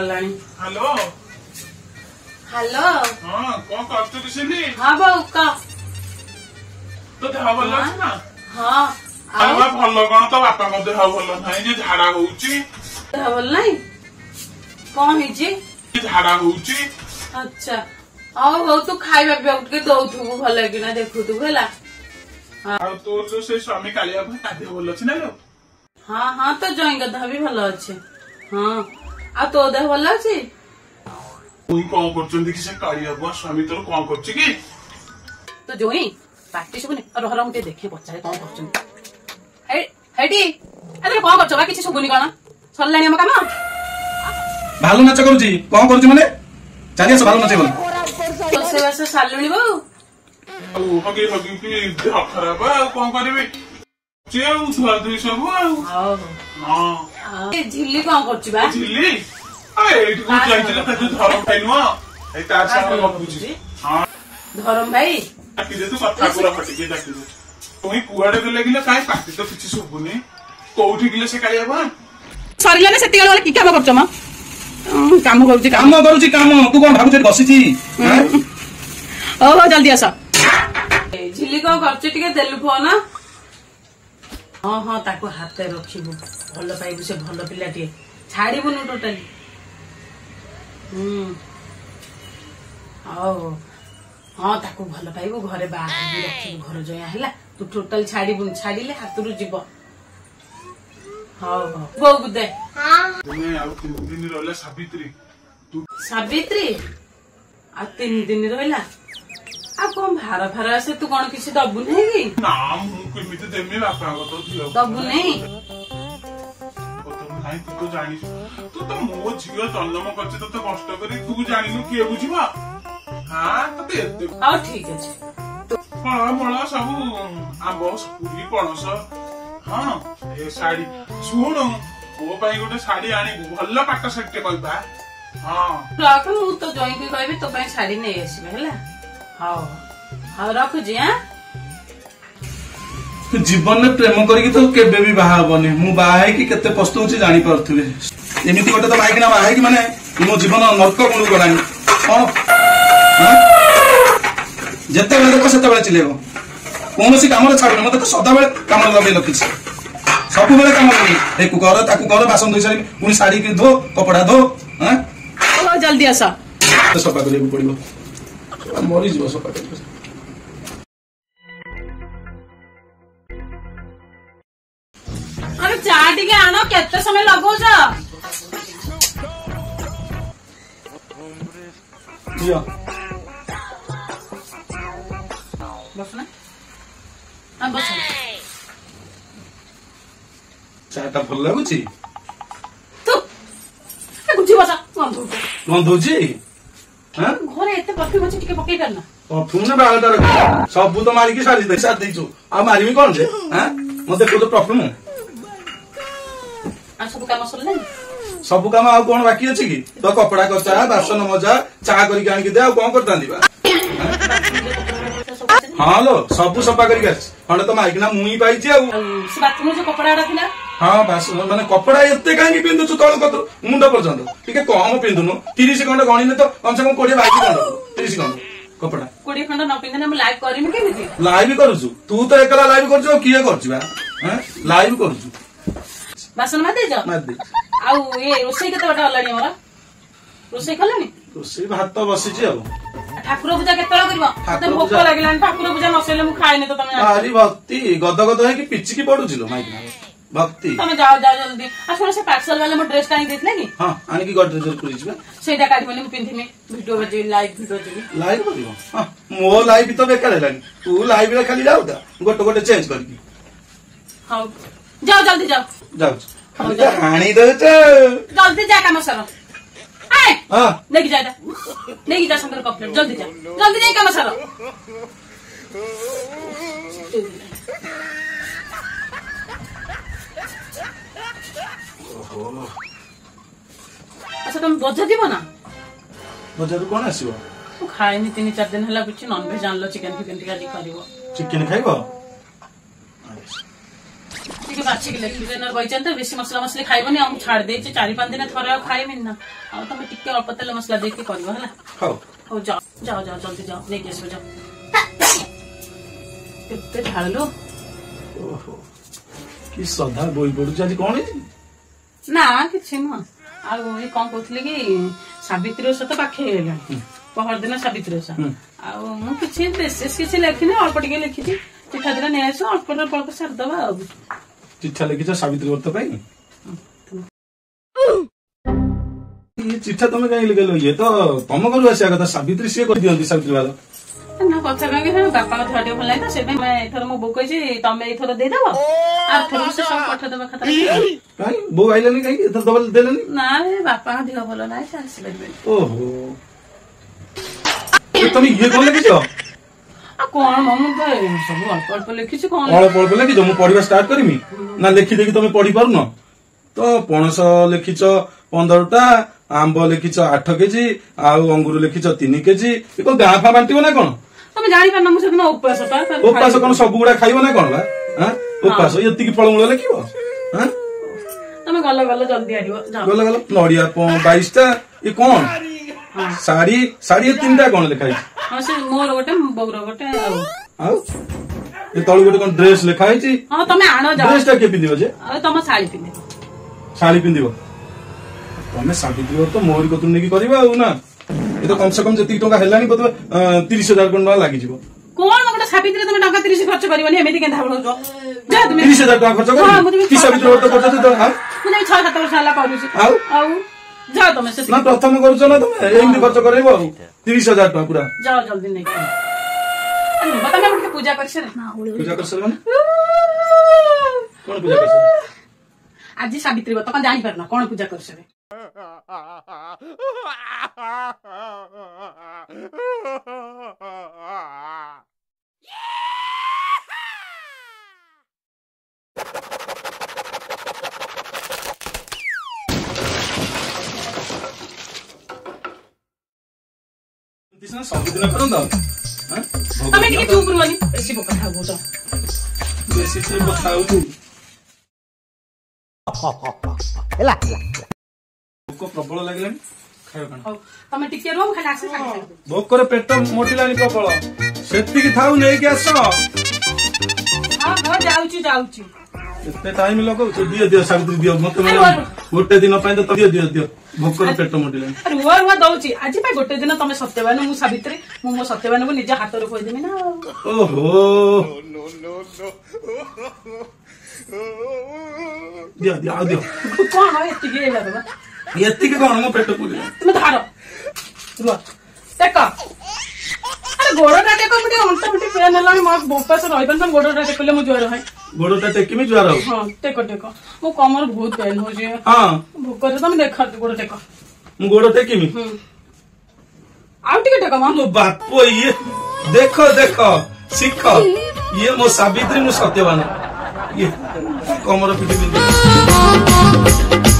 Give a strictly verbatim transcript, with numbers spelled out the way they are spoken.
गलानी। Hello hello हां कौन करते किसने? हां बाऊ का तो देह भल अछि ना? हां आवा भल कोन तो बापा को देह भल नाही जे झाड़ा होउची। देह भल नाही कोन हे जी? झाड़ा होउची। अच्छा आओ हो तू खाइबा पे उठ के दउथु भल कि ना देखु तू भेला। आ तो जो से स्वामी कालिया भा देह भल अछि ना लो? हां हां तो जई गधा भी भल अछि। हां आ तो देह भल अछि? तू कोन करचंदी कि से कालिया भा स्वामी तोर कोन करछि कि? तो जोई पार्टी सुबने और हरम ते देखे पचारे कोन करचंदी। हे हेडी अरे कोन करछ बा किछि सुबुनी कोन? सरलानी हम काम? भालू नाच करूची कोन करूची माने? चालिया से भालू नाचे बोल। तो से बस सालुनी बाऊ। ओ हगे हगे कि देह खराब आ कोन करबे? चेउ थुआ दुई सब हां हां ए झिल्ली कोन करछ बा? झिल्ली आ एठी को जाइतिला त तू धरम खाइनुआ ए तार साथ गपुची। हां धरम भाई कि जे तू कथा पूरा फटी के डाकी दे। तोही कुआडे गले गिले काई पाटी तो किछि सुबुनी। कोउठी गिले से कालिया बा? सरिला ने सेति वाला की काम करछ म? काम करूची काम करूची काम तू कोन भाबुछ बसिची? ओ हो जल्दी आसा। झिल्ली को करछ टिके देलु फोन। हां हां ताको हाथे रखिबु भल पाइबु से भल पिलाटी छाड़ीबुनु टोटली। हम्म आओ हाँ ताको भल पाइबु घरे बाहर भी रखिबु घर जया हैला तू टोटल छाड़ीबुनु छाड़ीले हातरु जीव। हां हां गो गुदे हां तने आउ तीन दिन रहला सावित्री तू सावित्री आ तीन दिन रहला आ कोन भार भार आसे तू कोन किछि दबु नै कि? ना मु केमिते देमी बापा को तो दियो दबु नै नहीं तू तो जानी तू तो मो झियो जन्म करछ तो कष्ट करी तू जानिनु के बुझिबा। हां तो दे हां ठीक अछि तो फळ मळ सब आंबो पूरी पणस हां ए साड़ी सुण ओ पाई गोटे साड़ी आनी भल्ला पाट सेट कहबा। हां राख मु तो जई के कहबी तो पई साड़ी नै आसीबे हैला। हां हां राखु जी। हां तू जीवन में प्रेम करी तो केबे भी बाहा बने मु बाहा है कि केते पस्तौची जानि परथुबे। एमिति गोटे तो माइक ना बाहा है कि माने मो जीवन नरक गुण गलानी कोन जते बेले देखो सेते बेले चिलेबो कोनोसी काम रे छाडो मते तो सदा बेले काम लगे लखिछ सब बेले काम लगे एकु कर ताकु कर बासन धोई सारी पुनी साड़ी के धो कपड़ा धो। हैं ओ जल्दी आसा तो सफा करियो पड़िबो मरि जीव सफा करियो। अरे चा टिके आनो केते समय लगौ जा दियो बस ना आ बस चाटा भल लागुची तू ए गुजी बसा बंधु बंधुची हैं घरे एते परफ्यूम अछि टिके पकेइ करना परफ्यूम ने बागदार सब तो मारी के सारी दे साथ देचो आ मारीमी कोन जे हैं मते को तो परफ्यूम आ सब काम सल्ले सब काम आ कोन बाकी अछि कि तो कपड़ा कचा बासन मजा चा करी के आनी के दे आ कोन करता दीबा। हां लो सब सफा करी के खंड तो माइक ना मुई पाई छी आ से बाथरूम जो कपड़ाडा थिला हां बस माने कपड़ा एते काहे पिंदु छु तळ कत मुंड पर्यंत ठीक कम पिंदुनु तीस खंड गणिले तो कम से कम बीस बाईस खंड तीस खंड कपड़ा बीस खंड न पिंदने हम लाइव करिम केमिति लाइव करूछु तू तो एकला लाइव करछु किए करछु बा हैं लाइव करछु बासन मा दे जा मार दे आउ ए रोसई केते बटा हलानी हमरा रोसई खलनी रोसई भात तो बसी छी आ ठाकुर पूजा केतला करबो तते भोक लागलान ठाकुर पूजा नसेले मु खाइने तो तमे आरी भक्ति गद गद है कि पिच्ची की पडु छिलो माइक ना भक्ति तमे जाओ जाओ जल्दी आ सुन से पार्सल वाले मो ड्रेस काई देथले कि हां आनी की गड ड्रेस पुरी छिबा सेटा काढी मने मु पिंथिमे वीडियो बजे लाइव वीडियो जे लाइव करियो हां मो लाइव तो बेकार हेलानी तू लाइव रे खाली जाऊ दा गोटे गोटे चेंज करकी। हां जाओ जल्दी जाओ जाऊ खाली तो हानी दे छ जल्दी जा काम सर आए हां लेके जा लेके जा शंकर कपलेट जल्दी जा जल्दी जा काम सर ओहो अच्छा तुम बजा दिबो ना बजार कोन आसीबो तू खाइनी तीन चार दिन हला कुछ नॉन वेज आनलो चिकन फिकन टिका जी करिवो चिकन खाइबो ଟିକେ ବାଛିକି ଲେଖିବି କହିଛନ୍ତି ବେଶୀ ମସଲା ମସଲି ଖାଇବନି ଆଉ ମୁଁ ଛାଡି ଦେଇଛି ଚାରି ପାଞ୍ଚ ଦିନ ଥରେ ଆଉ ଖାଇବିନି ନା ଆଉ ତମେ ଟିକେ ଅଳ୍ପ ତେଲ ମସଲା ଦେଇକି କରିବ ହେଲା ହଉ ହଉ ଯାଅ ଯାଅ ଯାଅ ଜଲ୍ଦି ଯାଅ ନେଇକି ଆସିବ ଯାଅ କେତେ ଢାଳିଲୁ ଓହୋ କି ଶ୍ରଦ୍ଧା ବହି ପଡୁଛି ଆଜି କଣ ହେଇଛି ନା କିଛି ନୁହଁ ଆଉ ଏ କଣ କହୁଥିଲି କି ସାବିତ୍ରୀ ଓଷା ତ ପାଖେଇ ହେଇଗଲାଣି ପହରଦିନ ସାବିତ୍ରୀ ଓଷା ଆଉ ମୁଁ କିଛି ବିଶେଷ କିଛି ଲେଖିନି ଅଳ୍ପ ଟିକେ ଲେଖିଛି ଚିଠା ଦିନ ନେଇ ଆସିବ ଅଳ୍ପ ଅଳ୍ପ ସାରିଦବା ଆଉ ଚିଠା ଲେଖିଛ ସାବିତ୍ରୀ ବ୍ରତ ପାଇଁ ଚିଠା ତମେ କାହିଁକି ଲେଖିଲ ଇଏ ତ ତମ ଘରୁ ଆସିବା କଥା ସାବିତ୍ରୀ ସିଏ କରିଦିଅନ୍ତି ସାବିତ୍ରୀ ବାଦ ନା କଥା କାହିଁକି ବାପାଙ୍କ ଦେହ ଟିକେ ଭଲ ନାହିଁ ତ ସେଥିପାଇଁ ଏଥର ମୋ ବୋଉ କହିଛି ତମେ ଏଇଥର ଦେଇଦବ ଆଉ ଥର ସେ ସବୁ ପଠେଇଦବା ଖାତାରେ କାଇଁ ବୋଉ ଆଇଲାନି କାହିଁକି ଏଥର ଦବା ଦେଲେନି ନା ବାପାଙ୍କ ଦେହ ଭଲ ନାହିଁ ସେ ଆସିପାରିବେନି ଓହୋ ତମେ ଇଏ କଣ ଲେଖିଛ ଆଉ କଣ ମୁଁ ତ ସବୁ ଅଳ୍ପ ଅଳ୍ପ ଲେଖିଛି କଣ ଅଳ୍ପ ଅଳ୍ପ ଲେଖିଛ ମୁଁ ପଢିବା ଷ୍ଟାର୍ଟ କରିମି ନା ଲେଖିଦେଇକି ତମେ ପଢି ପାରୁନ ତ ପଣସ ଲେଖିଛ ପନ୍ଦରଟା ଆମ୍ବ ଲେଖିଛ ଆଠ କେଜି ଆଉ ଅଙ୍ଗୁର ଲେଖିଛ ତିନି କେଜି ଏ କଣ ଗାଁ ଫା ବାଣ୍ଟିବ ନା କଣ ତମେ ଜାଣିପାରୁନ ମୁଁ ସେଦିନ ଉପାସ ଉପାସ କଣ ସବୁ ଗୁଡା ଖାଇବ ନା କଣ ବା ଉପାସ ଏତିକି ଫଳମୂଳ ଲେଖିବ ତମେ ଗଲ ଗଲ ଜଲ୍ଦି ଆଣିବ ଗଲ ଗଲ ନଡିଆ ବାଇଶଟା ଏ କଣ ଶାଢୀ ଶାଢୀ ତିନିଟା କଣ ଲେଖା ହେଇଛି ହଁ ସେ ମୋର ଗୋଟେ ବୋଉର ଗୋଟେ ଆଉ ଆଉ ଏ ତଳୁ ଗୋଟେ କଣ ଡ୍ରେସ ଲେଖା ହେଇଛି ହଁ ତମେ ଆଣ ଡ୍ରେସ ଟା କିଏ ପିନ୍ଧିବ ଯେ ଆଉ ତମ ଶାଢୀ ପିନ୍ଧିବ ଶାଢୀ ପିନ୍ଧିବ ତମେ ସାବିତ୍ରୀ ବ୍ରତ ମୋରି କତୁରୁ ନେଇକି କରିବ ଆଉ ନା ଏ ତ କମ ସେ କମ ଯେତିକି ଟଙ୍କା ହେଲାଣି ବୋଧେ ତିରିଶ ହଜାର ଟଙ୍କା ଲାଗିଯିବ କଣ ଗୋଟେ ସାବିତ୍ରୀ ତମେ ଟଙ୍କା ତିରିଶ ଖର୍ଚ୍ଚ କରିବନି ଏମିତି କେନ୍ତା ହଉଛ ତିରିଶ ହଜାର ଟଙ୍କା ଖର୍ଚ୍ଚ କରିବ କି ସାବିତ୍ରୀ ବ୍ରତ କରୁଛ ମୁଁ ଛଅ ସାତ ବର୍ଷ ହେଲା କରୁଛି ଆଉ ଆଉ ଯାଅ ତମେ ସେ ନା ପ୍ରଥମ କରୁଛ ନା ତମେ ଏମିତି ଖର୍ଚ୍ଚ କରିବ ଆଉ ତିରିଶ ହଜାର ଟଙ୍କା ପୁରା ଯାଅ ଜଲ୍ଦି ନେଇକି ତମେ ଗୋଟେ ପୂଜା କରିସାରେ ପୂଜା କରିସାରିବନି କଣ ପୂଜା କରିସାର ଆଜି ସାବିତ୍ରୀ ବ୍ରତ କଣ ଜାଣିପାରୁନ କଣ ପୂଜା କରିସାରେ ସବୁଦିନ କରନ୍ତ ତମେ ଟିକେ ଚୁପ୍ ରୁହନି ବେଶୀ କଥା କହୁଛ ବେଶୀ କଥା ହଉଛୁ ଭୋକ ପ୍ରବଳ ଲାଗିଲାଣି ଖାଇବା କଣ ତମେ ଟିକେ ରୁହ ଖାଲି ଆସି ଭୋକରେ ପେଟ ମୋଟିଲାଣି ପ୍ରବଳ ସେତିକି ଥାଉ ନେଇକି ଆସ ହଁ ହଁ ଯାଉଛି ଯାଉଛି ଏତେ ଟାଇମ ଲଗାଉଛ ଦିଅ ଦିଅ ସାବିତ୍ରୀ ଦିଅ ମତେ ଗୋଟେ ଦିନ ପାଇଁ ତ ଦିଅ ଦିଅ ଦିଅ ଭୋକରେ ପେଟ ମୋଟିଲାଣି ରୁହ ରୁହ ଦଉଛି ଆଜି ପାଇଁ ଗୋଟେ ଦିନ ତମେ ସତ୍ୟବାନ ମୁଁ ସାବିତ୍ରୀ ମୁଁ ମୋ ସତ୍ୟବାନକୁ ନିଜ ହାତରୁ କହିଦେବି ନା ଓହୋ ଦିଅ ଦିଅ ଆଉ ଦିଅ କଣ ଏତିକି ହେଇଗଲା ଏତିକି କଣ ମୋ ପେଟ ପୁରିଲା ତୁମେ ଧାର ରୁହ ଟେକ ଆରେ ଗୋଡଟା ଟେକ ମୁଁ ଟିକେ ଅଣ୍ଟା ପିଠି ପେନ୍ ହେଲାଣି ମୋ ଉପାସ ରହିବନି ତମ ଗୋଡଟା ଟେକିଲେ ମୁଁ ଜ୍ୱର ହୁଏ ଗୋଡଟା ଟେକିମି ଜ୍ୱର ହଁ ଟେକ ଟେକ ମୋ କମର ବହୁତ ପେନ୍ ହଉଛି ହଁ ଭୋକରେ ତମେ ଦେଖ ଗୋଡ ଟେକ ମୁଁ ଗୋଡ ଟେକିମି ଆଉ ଟିକେ ଟେକ ମା ମୋ ବାପ ଇଏ ଦେଖ ଦେଖ ଶିଖ ଇଏ ମୋ ସାବିତ୍ରୀ ମୁଁ ସତ୍ୟବାନ ଇଏ କମର ପିଠି ବିନ୍ଧୁ